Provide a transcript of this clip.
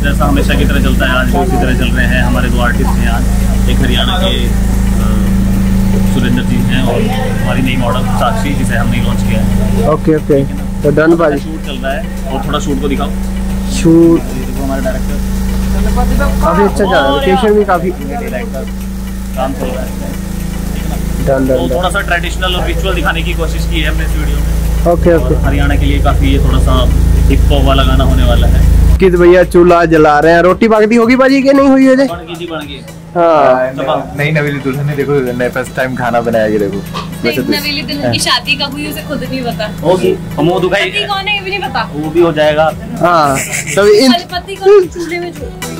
जैसा हमेशा की तरह चलता है, आज भी उसी तरह चल रहे हैं। हमारे 2 आर्टिस्ट हैं आज, एक हरियाणा के सुरेंद्र जी हैं और हमारी नई मॉडल साक्षी, जिसे हमने लॉन्च किया है। ओके ओके, तो डन भाई। शूट चल रहा है और थोड़ा शूट को दिखाओ। शूट देखो हमारे डायरेक्टर काफी अच्छा जा रहा है, लोकेशन भी काफी काम चल रहा है। डन तो डन। थोड़ा सा ट्रेडिशनल और रिचुअल दिखाने की कोशिश की है हमने इस वीडियो में। Okay okay. हरियाणा के लिए काफी ये थोड़ा सा हिप हॉप वाला गाना होने वाला है। किस भैया चूल्हा जला रहे हैं, रोटी पकती होगी बाजी के नहीं हुई है? बन गई। हाँ, नई नवेली दुल्हन ने देखो नए फर्स्ट टाइम खाना बनाया, ये देखो। नवेली दुल्हन की शादी कब हुई उसे खुद नहीं पता। होगी, हम वो दुखाई पति कौन है ये भी नहीं पता। वो भी हो जाएगा। हाँ, तो पति को चूल्हे में छोड़